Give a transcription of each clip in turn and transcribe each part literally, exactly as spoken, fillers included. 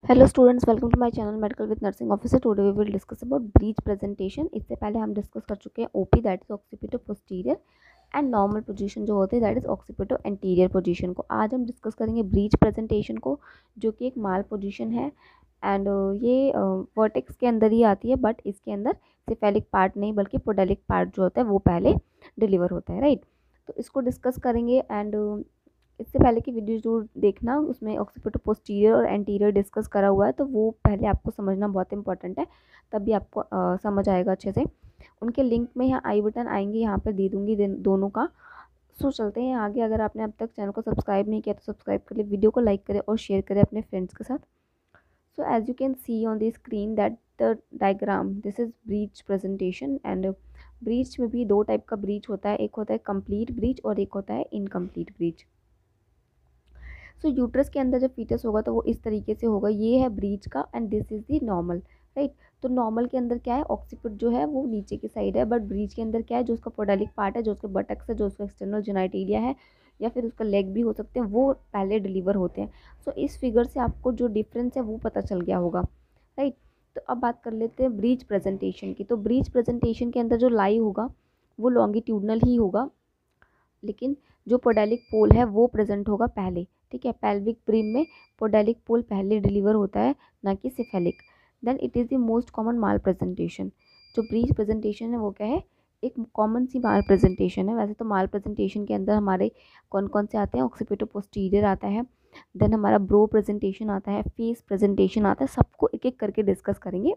Hello students, welcome to my channel medical with nursing officer. Today we will discuss about breech presentation. इससे पहले हम discuss कर चुके हैं OP, that is occipito posterior, and normal position जो होते हैं that is occipito anterior position को। आज हम डिस्कस करेंगे ब्रीच प्रेजेंटेशन को, जो कि एक माल पोजीशन है एंड ये वर्टेक्स के अंदर ही आती है, बट इसके अंदर सिफेलिक पार्ट नहीं बल्कि पोडेलिक पार्ट जो होता है वो पहले डिलीवर होता है, राइट। तो इसको डिस्कस करेंगे एंड इससे पहले की वीडियो जो देखना, उसमें ऑक्सीपिटो पोस्टीरियर और एंटीरियर डिस्कस करा हुआ है, तो वो पहले आपको समझना बहुत इंपॉर्टेंट है, तभी आपको आ, समझ आएगा अच्छे से। उनके लिंक में यहाँ आई बटन आएंगे, यहाँ पर दे दूँगी दोनों का। सो चलते हैं आगे। अगर आपने अब तक चैनल को सब्सक्राइब नहीं किया तो सब्सक्राइब कर ले, वीडियो को लाइक करें और शेयर करें अपने फ्रेंड्स के साथ। So as you can see on the screen that the diagram, this is breech presentation. And breech में भी दो टाइप का ब्रीच होता है, एक होता है कंप्लीट ब्रीच और एक होता है इनकम्प्लीट ब्रीच। सो यूट्रस के अंदर जब फीटस होगा तो वो इस तरीके से होगा, ये है ब्रीच का and this is the normal, right. तो नॉर्मल के अंदर क्या है, ऑक्सीपिट जो है वो नीचे की साइड है, बट ब्रीच के अंदर क्या है, जो उसका पोडेलिक पार्ट है, जो उसके बटक्स है, जो उसका एक्सटर्नल जेनाइटेलिया है या फिर उसका लेग भी हो सकते हैं, वो पहले डिलीवर होते हैं। सो so, इस फिगर से आपको जो डिफरेंस है वो पता चल गया होगा, राइट। तो अब बात कर लेते हैं ब्रीच प्रेजेंटेशन की। तो ब्रीच प्रेजेंटेशन के अंदर जो लाई होगा वो लॉन्गिट्यूडनल ही होगा, लेकिन जो पोडेलिक पोल है वो प्रेजेंट होगा पहले, ठीक है। पेल्विक ब्रिम में पोडेलिक पोल पहले डिलीवर होता है, ना कि cephalic. Then it is the most common malpresentation. जो ब्रीच प्रेजेंटेशन है वो क्या है, एक कॉमन सी माल प्रेजेंटेशन है। वैसे तो माल प्रेजेंटेशन के अंदर हमारे कौन कौन से आते हैं, ऑक्सीपिटो पोस्टीरियर आता है, देन हमारा ब्रो प्रेजेंटेशन आता है, फेस प्रेजेंटेशन आता है। सबको एक एक करके डिस्कस करेंगे।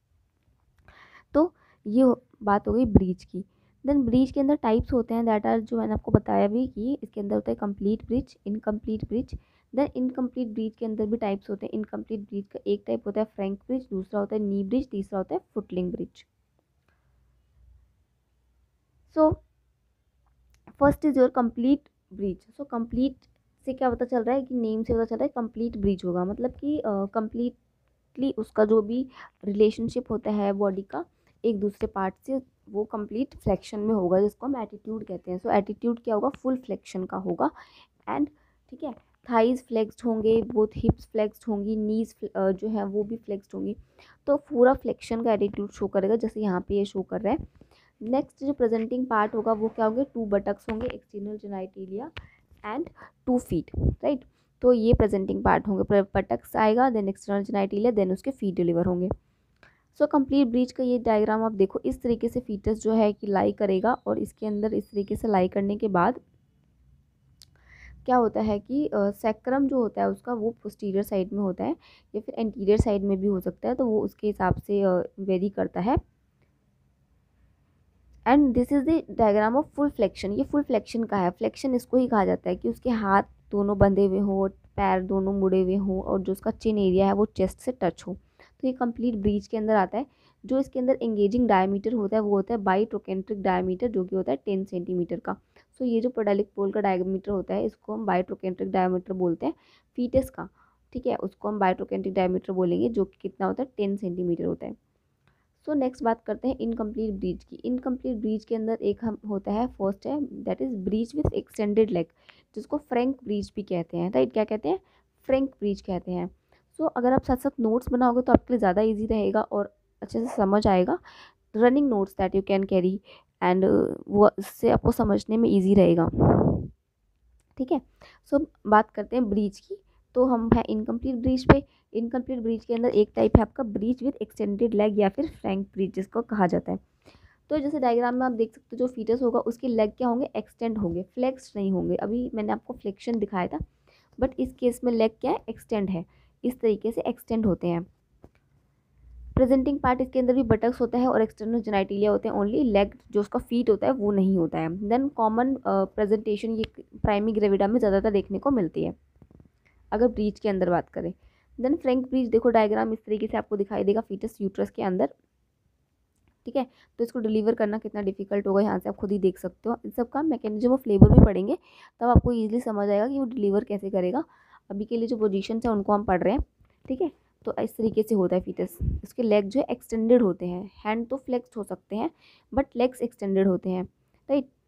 तो ये बात हो गई ब्रीच की। देन ब्रीच के अंदर टाइप्स होते हैं, दैट आर, जो मैंने आपको बताया भी कि इसके अंदर होता है complete breech, incomplete breech. Then incomplete breech के अंदर भी टाइप्स होते हैं। इनकम्प्लीट ब्रीच का एक टाइप होता है फ्रैंक ब्रीच, दूसरा होता है नी ब्रीच, तीसरा होता है footling breech. So first is your complete breech. So complete से क्या पता चल रहा है कि नेम से पता चल रहा है कंप्लीट ब्रीच होगा, मतलब कि कंप्लीटली uh, उसका जो भी रिलेशनशिप होता है बॉडी का एक दूसरे पार्ट से, वो कंप्लीट फ्लेक्शन में होगा, जिसको हम एटीट्यूड कहते हैं। सो so, एटीट्यूड क्या होगा, फुल फ्लेक्शन का होगा। एंड ठीक है, थाइज फ्लेक्स्ड होंगे, बोथ हिप्स फ्लेक्स्ड होंगी, नीज जो है वो भी फ्लेक्स्ड होंगी। तो पूरा फ्लेक्शन का एटीट्यूड शो करेगा, जैसे यहाँ पे ये शो कर रहा है। नेक्स्ट जो प्रेजेंटिंग पार्ट होगा वो क्या होंगे, टू बटक्स होंगे, external genitalia and two feet, right. तो ये प्रेजेंटिंग पार्ट होंगे, बटक्स आएगा, देन एक्सटर्नल जेनाइटेलिया, देन उसके फीट डिलीवर होंगे। सो कंप्लीट ब्रीच का ये डायग्राम आप देखो, इस तरीके से फीटस जो है कि लाई करेगा, और इसके अंदर इस तरीके से लाई करने के बाद क्या होता है कि सैक्रम जो होता है उसका वो पोस्टीरियर साइड में होता है या फिर एंटीरियर साइड में भी हो सकता है, तो वो उसके हिसाब से वेरी करता है। And this is the diagram of full flexion. ये फुल फ्लेक्शन का है। फ्लेक्शन इसको ही कहा जाता है कि उसके हाथ दोनों बंधे हुए हों, पैर दोनों मुड़े हुए हों, और जो उसका चिन एरिया है वो चेस्ट से टच हो, तो ये कंप्लीट ब्रीच के अंदर आता है। जो इसके अंदर एंगेजिंग डायमीटर होता है वो होता है बाई ट्रोकेंट्रिक डायमीटर, जो कि होता है टेन सेंटीमीटर का। सो so, ये जो पोडेलिक पोल का डायमीटर होता है इसको हम बाई ट्रोकेंट्रिक डायमीटर बोलते हैं, फीटस का, ठीक है, उसको हम बाई ट्रोकेंट्रिक डायमीटर बोलेंगे, जो कि कितना होता है, टेन सेंटीमीटर होता है। सो so, नेक्स्ट बात करते हैं इनकम्प्लीट ब्रीच की। इनकम्प्लीट ब्रीच के अंदर एक हम होता है, फर्स्ट है that is breech with extended leg, जिसको फ्रैंक ब्रीच भी कहते हैं, राइट। क्या कहते हैं, फ्रैंक ब्रीच कहते हैं। सो so, अगर आप साथ साथ नोट्स बनाओगे तो आपके लिए ज़्यादा ईजी रहेगा और अच्छे से समझ आएगा। Running notes that you can carry, and वो इससे आपको समझने में ईजी रहेगा, ठीक है। सो so, बात करते हैं ब्रीच की। तो हम है इनकम्प्लीट ब्रीच पे। इनकम्प्लीट ब्रीच के अंदर एक टाइप है आपका ब्रीच विथ एक्सटेंडेड लेग या फिर फ्रैंक ब्रीच, जिसको कहा जाता है। तो जैसे डायग्राम में आप देख सकते हो, जो फीटस होगा उसके लेग क्या होंगे, एक्सटेंड होंगे, फ्लेक्स नहीं होंगे। अभी मैंने आपको फ्लेक्शन दिखाया था, बट इस केस में लेग क्या है, एक्सटेंड है, इस तरीके से एक्सटेंड होते हैं। प्रेजेंटिंग पार्ट इसके अंदर भी बटक्स होता है और एक्सटर्नल जेनाइटेलिया होते हैं, ओनली लेग जो उसका फीट होता है वो नहीं होता है। देन कॉमन प्रेजेंटेशन ये प्राइमरी ग्रेविडा में ज़्यादातर देखने को मिलती है अगर ब्रीच के अंदर बात करें। देन फ्रैंक ब्रीच, देखो डायग्राम इस तरीके से आपको दिखाई देगा, फीटस यूट्रस के अंदर, ठीक है। तो इसको डिलीवर करना कितना डिफिकल्ट होगा, यहाँ से आप खुद ही देख सकते हो। इन सब का मैकेनिज्म ऑफ लेबर भी पढ़ेंगे, तब आपको ईजिली समझ आएगा कि वो डिलीवर कैसे करेगा। अभी के लिए जो पोजीशन है उनको हम पढ़ रहे हैं, ठीक है। तो इस तरीके से होता है फीटस। इसके लेग जो है एक्सटेंडेड होते हैं, हैंड तो फ्लेक्स्ड हो सकते हैं बट लेग्स एक्सटेंडेड होते हैं, राइट।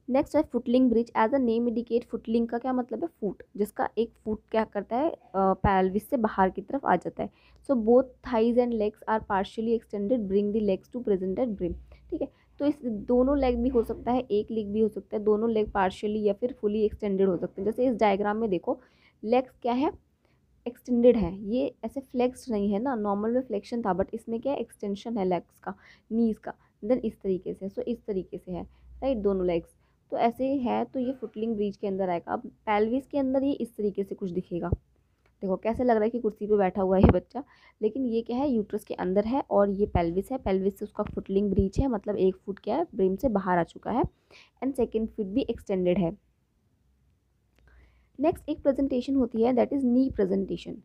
नेक्स्ट है footling breech. As a name indicate, footling का क्या मतलब है, फुट, जिसका एक फुट क्या करता है, पैल्विस से बाहर की तरफ आ जाता है। So both thighs and legs are partially extended, bring the legs to present at brim. ठीक है, तो इस दोनों लेग भी हो सकता है, एक लेग भी हो सकता है, दोनों लेग पार्शियली या फिर फुली एक्सटेंडेड हो सकते हैं। जैसे इस डायग्राम में देखो, लेग्स क्या है, एक्सटेंडेड है, ये ऐसे फ्लेक्स नहीं है ना, नॉर्मल में फ्लेक्शन था, बट इसमें क्या है, एक्सटेंशन है लेग्स का, नीज का। देन इस तरीके से, सो इस तरीके से है, राइट, दोनों लेग्स। तो ऐसे है, तो ये फुटलिंग ब्रीच के अंदर आएगा। अब पेल्विस के अंदर ये इस तरीके से कुछ दिखेगा। देखो कैसे लग रहा है कि कुर्सी पे बैठा हुआ है ये बच्चा, लेकिन ये क्या है, यूट्रस के अंदर है, और ये पेल्विस है, पेल्विस से उसका फुटलिंग ब्रीच है, मतलब एक फुट क्या है, ब्रेम से बाहर आ चुका है, एंड सेकेंड फुट भी एक्सटेंडेड है। नेक्स्ट एक प्रेजेंटेशन होती है, that is knee presentation,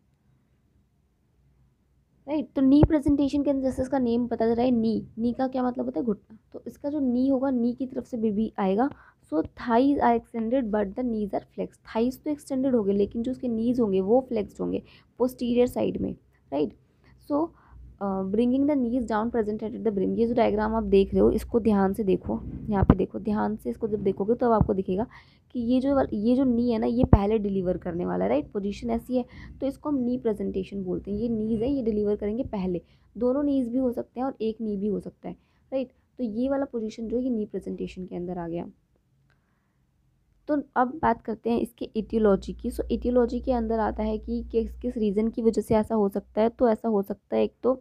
right. तो नी प्रेजेंटेशन के अंदर जैसे इसका नेम पता चल रहा है, नी, नी का क्या मतलब होता है, घुटना। तो इसका जो नी होगा, नी की तरफ से बेबी आएगा। So thighs are extended but the knees are flex. Thighs तो एक्सटेंडेड होंगे, लेकिन जो उसके नीज होंगे वो फ्लेक्स्ड होंगे पोस्टीरियर साइड में, right. So bringing the knees down presented at the brim. ये जो डायग्राम आप देख रहे हो, इसको ध्यान से देखो, यहाँ पे देखो ध्यान से, इसको जब देखोगे तो अब आपको दिखेगा कि ये जो ये जो नी है ना, ये पहले डिलीवर करने वाला है, राइट, पोजीशन ऐसी है, तो इसको हम नी प्रेजेंटेशन बोलते हैं। ये नीज है, ये डिलीवर करेंगे पहले, दोनों नीज भी हो सकते हैं और एक नी भी हो सकता है, राइट। तो ये वाला पोजीशन जो है, ये नी प्रेजेंटेशन के अंदर आ गया। तो अब बात करते हैं इसके इटियोलॉजी की। सो इटियोलॉजी के अंदर आता है कि किस किस रीज़न की वजह से ऐसा हो सकता है। तो ऐसा हो सकता है, एक तो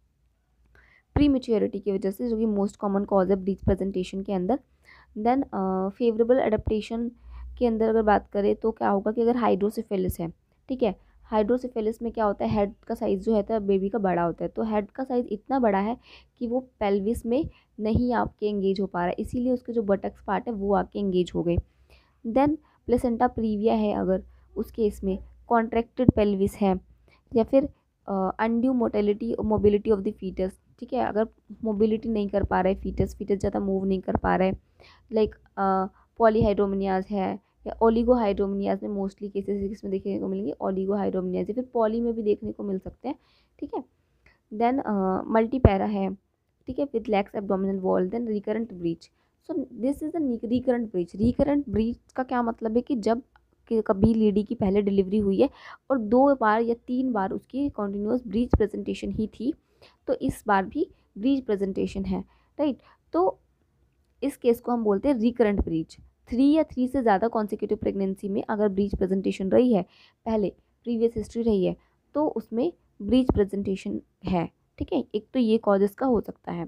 प्री मेच्योरिटी की वजह से, जो कि मोस्ट कॉमन कॉज है ब्रीच प्रेजेंटेशन के अंदर। देन फेवरेबल एडेप्टेशन के अंदर अगर बात करें तो क्या होगा कि अगर हाइड्रोसिफिलिस है, ठीक है, हाइड्रोसिफिलिस में क्या होता है, हेड का साइज़ जो है बेबी का बड़ा होता है। तो हेड का साइज़ इतना बड़ा है कि वो पेल्विस में नहीं आपके एंगेज हो पा रहा है, इसीलिए उसके जो बटक्स पार्ट है वो आके एंगेज हो गए। देन प्लेसेंटा प्रीविया है, अगर उस केस में कॉन्ट्रैक्टेड पेल्विस है, या फिर undue motility mobility of the foetus, ठीक है, अगर मोबिलिटी नहीं कर पा रहा है फीटस, फीटस ज़्यादा मूव नहीं कर पा रहा है, लाइक पॉलीहाइड्रोमिनियाज है या ओलिगोहाइड्रोमिनियाज में मोस्टली केसेस इसमें देखने को मिलेंगे, ओलिगोहाइड्रोमिनियाज या फिर पॉली में भी देखने को मिल सकते हैं, ठीक है। देन मल्टीपैरा है, ठीक है, with lax abdominal wall. Then recurrent breech. So this is the recurrent breech. Recurrent breech का क्या मतलब है कि जब कि कभी लेडी की पहले डिलीवरी हुई है और दो बार या तीन बार उसकी कॉन्टिन्यूस ब्रीच प्रेजेंटेशन ही थी, तो इस बार भी ब्रीच प्रेजेंटेशन है, राइट। तो इस केस को हम बोलते हैं रिकरेंट ब्रीच। थ्री या थ्री से ज़्यादा कॉन्सिक्यूटिव प्रेगनेंसी में अगर ब्रीच प्रेजेंटेशन रही है, पहले प्रीवियस हिस्ट्री रही है, तो उसमें ब्रीच प्रेजेंटेशन है, ठीक है। एक तो ये कॉजेस का हो सकता है।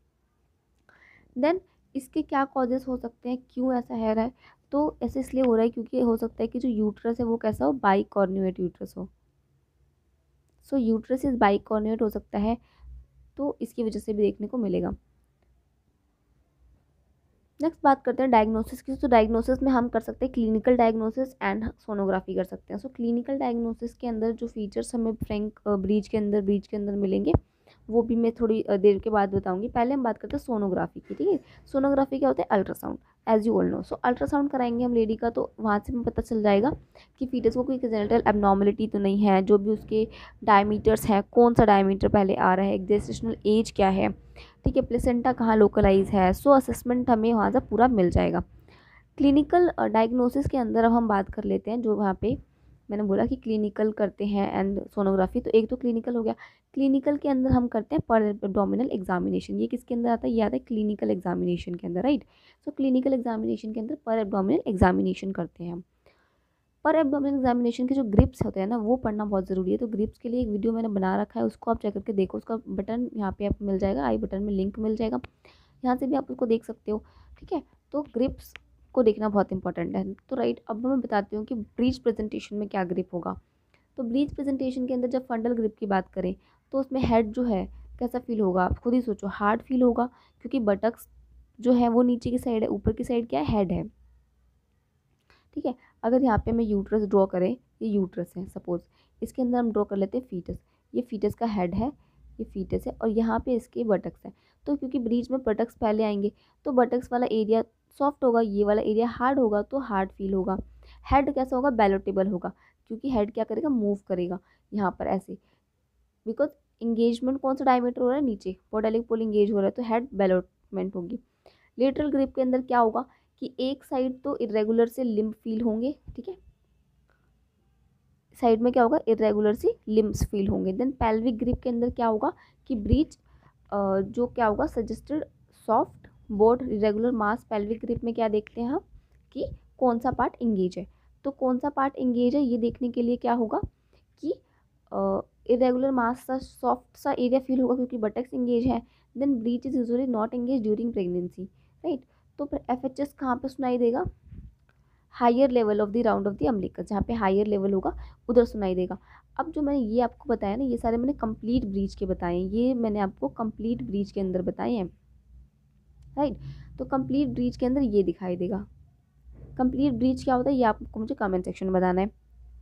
देन इसके क्या कॉजेस हो सकते हैं, क्यों ऐसा है रहा है, तो ऐसे इसलिए हो रहा है क्योंकि हो सकता है कि जो यूट्रस है वो कैसा हो, बाइकॉर्न्यूएट यूट्रस हो। सो यूट्रस इज बाइकॉर्न्यूएट हो सकता है, तो इसकी वजह से भी देखने को मिलेगा। नेक्स्ट बात करते हैं डायग्नोसिस की। तो डायग्नोसिस में हम कर सकते हैं क्लिनिकल डायग्नोसिस एंड सोनोग्राफी कर सकते हैं। सो क्लिनिकल डायग्नोसिस के अंदर जो फीचर्स हमें फ्रैंक ब्रीच के अंदर ब्रीच के अंदर मिलेंगे वो भी मैं थोड़ी देर के बाद बताऊंगी। पहले हम बात करते हैं सोनोग्राफी की, ठीक है। सोनोग्राफी क्या होता है, ultrasound, as you all know. So ultrasound कराएंगे हम लेडी का, तो वहाँ से हमें पता चल जाएगा कि फीटस को कोई जेनिटल एबनॉर्मलिटी तो नहीं है, जो भी उसके डायमीटर्स हैं, कौन सा डायमीटर पहले आ रहा है, जेस्टेशनल एज क्या है, ठीक है, प्लेसेंटा कहाँ लोकलाइज है। सो असेसमेंट हमें वहाँ से पूरा मिल जाएगा। क्लिनिकल डायग्नोसिस के अंदर अब हम बात कर लेते हैं, जो वहाँ पे मैंने बोला कि क्लिनिकल करते हैं एंड सोनोग्राफी, तो एक तो क्लिनिकल हो गया। क्लिनिकल के अंदर हम करते हैं पर एब्डोमिनल एग्जामिनेशन। ये किसके अंदर आता है, ये आता है क्लिनिकल एग्जामिनेशन के अंदर, राइट। सो क्लिनिकल एग्जामिनेशन के अंदर पर एब्डोमिनल एग्जामिनेशन करते हैं हम। पर एब्डोमिनल एग्जामिनेशन के जो ग्रिप्स होते हैं ना, वो पढ़ना बहुत ज़रूरी है। तो ग्रिप्स के लिए एक वीडियो मैंने बना रखा है, उसको आप चेक करके देखो। उसका बटन यहाँ पे आपको मिल जाएगा, आई बटन में लिंक मिल जाएगा, यहाँ से भी आप उसको देख सकते हो, ठीक है। तो ग्रिप्स को देखना बहुत इंपॉर्टेंट है। तो राइट, अब मैं बताती हूँ कि ब्रीच प्रेजेंटेशन में क्या ग्रिप होगा। तो ब्रीच प्रेजेंटेशन के अंदर जब फंडल ग्रिप की बात करें, तो उसमें हेड जो है कैसा फील होगा, आप खुद ही सोचो, हार्ड फील होगा, क्योंकि बटक्स जो है वो नीचे की साइड है, ऊपर की साइड क्या है, हेड है, ठीक है। अगर यहाँ पे मैं यूट्रस ड्रॉ करें, ये यूट्रस है सपोज, इसके अंदर हम ड्रॉ कर लेते हैं फीटस, ये फीटस का हेड है, ये फीटस है, और यहाँ पे इसके बटक्स हैं। तो क्योंकि ब्रीच में बटक्स पहले आएंगे, तो बटक्स वाला एरिया सॉफ्ट होगा, ये वाला एरिया हार्ड होगा, तो हार्ड फील होगा। हेड कैसा होगा, बैलोटेबल होगा, क्योंकि हेड क्या करेगा, मूव करेगा यहाँ पर ऐसे, बिकॉज इंगेजमेंट कौन सा डायमीटर हो रहा है, नीचे पोडालिक पोल इंगेज हो रहा है, तो हेड बैलोटमेंट होगी। लेटरल ग्रिप के अंदर क्या होगा कि एक साइड तो इरेगुलर से लिम्ब फील होंगे, ठीक है, साइड में क्या होगा, इरेगुलर सी लिम्ब्स फील होंगे। देन पेल्विक ग्रिप के अंदर क्या होगा कि ब्रीच जो क्या होगा suggested soft broad irregular mass. Pelvic grip में क्या देखते हैं हम कि कौन सा पार्ट इंगेज है, तो कौन सा पार्ट इंगेज है ये देखने के लिए क्या होगा कि इरेगुलर मास सा सॉफ्ट सा एरिया फील होगा क्योंकि बटक्स इंगेज है। Then breech is usually not engage during pregnancy, right. तो फिर एफ एच एस कहाँ पर सुनाई देगा, higher level of the round of the umbilicus, जहाँ पे हायर लेवल होगा उधर सुनाई देगा। अब जो मैंने ये आपको बताया ना, ये सारे मैंने कंप्लीट ब्रीच के बताए हैं, ये मैंने आपको कंप्लीट ब्रीच के अंदर बताए हैं, राइट। तो कंप्लीट ब्रीच के अंदर ये दिखाई देगा। कंप्लीट ब्रीच क्या होता है ये आपको मुझे कमेंट सेक्शन में बताना है।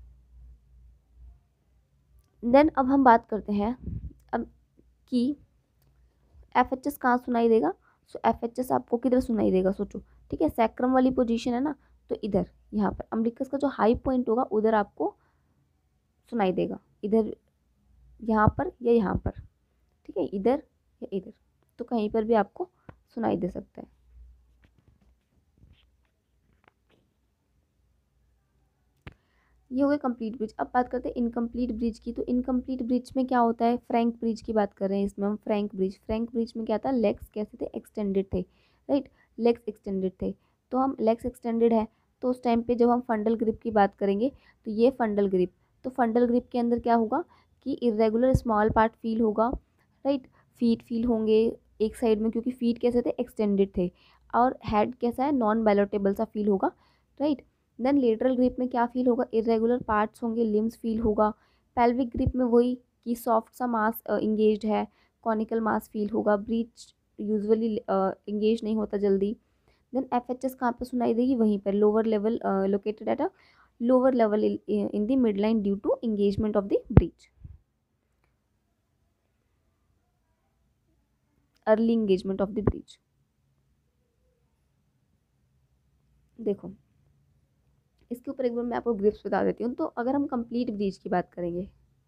देन अब हम बात करते हैं अब कि एफ एच एस कहाँ सुनाई देगा। सो एफ एच एस आपको किधर सुनाई देगा, सोचो, ठीक है, सैक्रम वाली पोजीशन है ना, तो इधर यहाँ पर अम्बिलिकस का जो हाई पॉइंट होगा उधर आपको सुनाई देगा, इधर यहाँ पर या यहाँ पर, ठीक है, इधर या इधर, तो कहीं पर भी आपको सुनाई दे सकता है। ये हो गया कंप्लीट ब्रिज। अब बात करते हैं इनकम्प्लीट ब्रिज की। तो इनकम्प्लीट ब्रिज में क्या होता है, फ्रैंक ब्रिज की बात कर रहे हैं इसमें हम। फ्रैंक ब्रिज, फ्रैंक ब्रिज में क्या था, लेग्स कैसे थे, एक्सटेंडेड थे, राइट, लेग्स एक्सटेंडेड थे। तो हम लेग्स एक्सटेंडेड है तो उस टाइम पे जब हम फंडल ग्रिप की बात करेंगे तो ये फंडल ग्रिप, तो फंडल ग्रिप के अंदर क्या होगा कि इरेगुलर स्मॉल पार्ट फील होगा, राइट, फीट फील होंगे एक साइड में क्योंकि फीट कैसे थे, एक्सटेंडेड थे, और हेड कैसा है, नॉन बैलोटेबल सा फील होगा, राइट। देन लेटरल ग्रिप में क्या फील होगा, इरेगुलर पार्ट्स होंगे, लिम्स फील होगा। पेल्विक ग्रिप में वही कि सॉफ्ट सा मास इंगेज्ड है, कॉनिकल मास फील होगा, ब्रीच यूजुअली इंगेज नहीं होता जल्दी। देन एफ एच एस कहाँ पर सुनाई देगी, वहीं पर lower level, located at a lower level in the mid line due to engagement of the breech, early engagement of the breech. देखो इसके ऊपर एक बार मैं आपको ग्रिप्स बता देती हूँ। तो अगर हम कंप्लीट ब्रीच की बात करेंगे,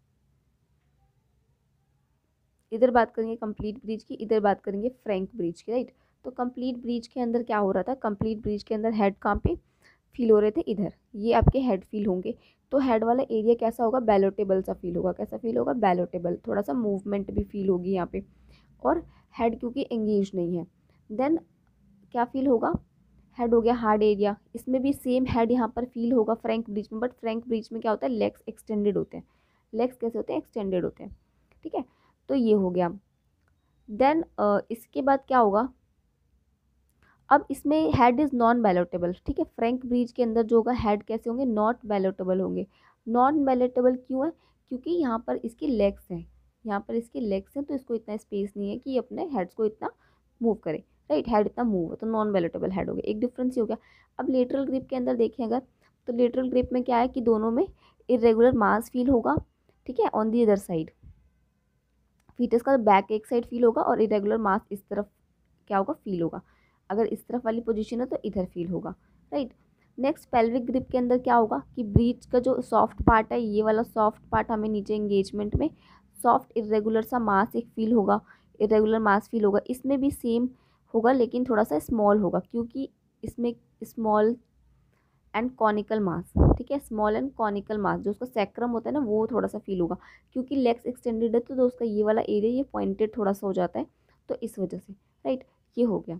इधर बात करेंगे कंप्लीट ब्रीच की, इधर बात करेंगे फ्रैंक ब्रीच की, राइट। तो कंप्लीट ब्रीच के अंदर क्या हो रहा था, कंप्लीट ब्रीच के अंदर हेड कहाँ पे फील हो रहे थे, इधर, ये आपके हेड फील होंगे। तो हेड वाला एरिया कैसा होगा, बैलोटेबल सा फील होगा, कैसा फील होगा, बैलोटेबल, थोड़ा सा मूवमेंट भी फील होगी यहाँ पे, और हेड क्योंकि एंगेज नहीं है। देन क्या फील होगा, हेड हो गया हार्ड एरिया, इसमें भी सेम हेड यहाँ पर फील होगा फ्रैंक ब्रीच में, बट फ्रैंक ब्रीच में क्या होता है, लेग्स एक्सटेंडेड होते हैं, लेग्स कैसे होते हैं, एक्सटेंडेड होते हैं, ठीक है। तो ये हो गया। देन uh, इसके बाद क्या होगा, अब इसमें हेड इज़ नॉन बैलोटेबल, ठीक है। फ्रैंक ब्रीच के अंदर जो होगा हेड कैसे होंगे, नॉट बैलोटेबल होंगे। नॉन बैलोटेबल क्यों है, क्योंकि यहाँ पर इसकी लेग्स हैं, यहाँ पर इसकी लेग्स हैं, तो इसको इतना स्पेस नहीं है कि ये अपने हेड्स को इतना मूव करे, राइट, हेड इतना मूव है, तो नॉन बैलोटेबल हेड हो गया, एक डिफरेंस ही हो गया। अब लेटरल ग्रिप के अंदर देखें अगर, तो लेटरल ग्रिप में क्या है कि दोनों में इरेगुलर मास फील होगा, ठीक है, on the other side, foetus का बैक एक साइड फील होगा और इरेगुलर मास इस तरफ क्या होगा, फील होगा। अगर इस तरफ वाली पोजीशन है तो इधर फील होगा, राइट। नेक्स्ट पेल्विक ग्रिप के अंदर क्या होगा कि ब्रीच का जो सॉफ्ट पार्ट है, ये वाला सॉफ्ट पार्ट हमें नीचे एंगेजमेंट में सॉफ्ट इरेगुलर सा मास एक फील होगा, इरेगुलर मास फील होगा। इसमें भी सेम होगा लेकिन थोड़ा सा स्मॉल होगा क्योंकि इसमें स्मॉल एंड कॉनिकल मास, ठीक है, स्मॉल एंड कॉनिकल मास, जो उसका सैक्रम होता है ना वो थोड़ा सा फील होगा क्योंकि लेग्स एक्सटेंडेड है तो, तो उसका ये वाला एरिया ये पॉइंटेड थोड़ा सा हो जाता है, तो इस वजह से, राइट, ये हो गया।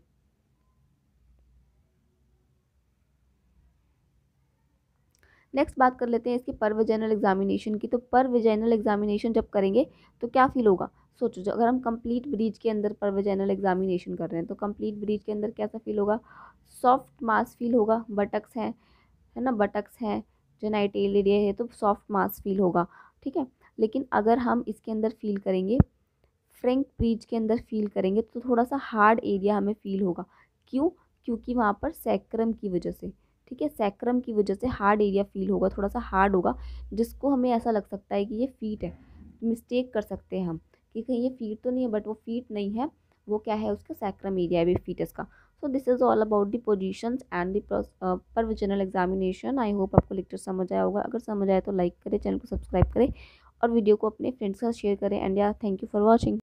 नेक्स्ट बात कर लेते हैं इसकी पर वेजाइनल एग्जामिनेशन की। तो पर वेजाइनल एग्जामिनेशन जब करेंगे तो क्या फील होगा, सोचो, जो अगर हम कंप्लीट ब्रीच के अंदर पर वेजाइनल एग्जामिनेशन कर रहे हैं तो कंप्लीट ब्रीच के अंदर कैसा फील होगा, सॉफ्ट मास फील होगा, बटक्स हैं, है ना, बटक्स हैं, जेनाइटल एरिया है तो सॉफ्ट मास फील होगा, ठीक है। लेकिन अगर हम इसके अंदर फील करेंगे, फ्रैंक ब्रीच के अंदर फील करेंगे तो थोड़ा सा हार्ड एरिया हमें फील होगा, क्यों, क्योंकि वहाँ पर सैक्रम की वजह से, ठीक है, सैक्रम की वजह से हार्ड एरिया फील होगा, थोड़ा सा हार्ड होगा, जिसको हमें ऐसा लग सकता है कि ये फीट है, मिस्टेक कर सकते हैं हम कि कहीं ये फीट तो नहीं है, बट वो फीट नहीं है, वो क्या है, उसका सैक्रम एरिया है भी फीटस का। So this is all about the positions and the per vaginal examination. I hope आपको लेक्चर समझ आया होगा, अगर समझ आया तो लाइक करें, चैनल को सब्सक्राइब करें और वीडियो को अपने फ्रेंड्स के साथ शेयर करें। एंड या थैंक यू फॉर वॉचिंग।